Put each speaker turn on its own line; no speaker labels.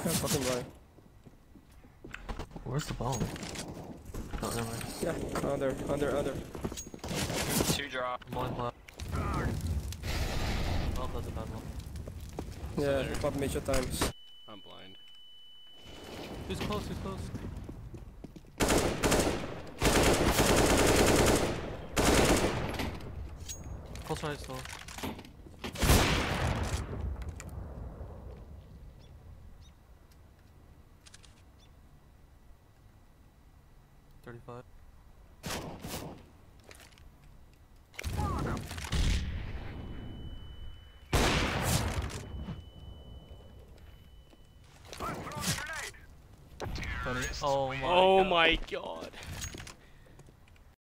Can't fucking lie.
Where's the bomb? Oh, never mind.
Yeah, under.
Two drop.
I'm on cloud. Oh, that's a bad one.
Yeah, he popped major times.
I'm blind.
Who's close? Who's close? Close right still. $35. Oh my god.
Oh my god.